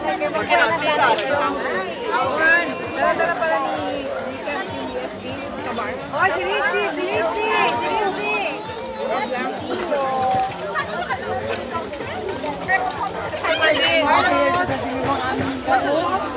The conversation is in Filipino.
Dala-dala pala ni USB sa bar. Oh, si Richie! Si Richie! Si Richie! First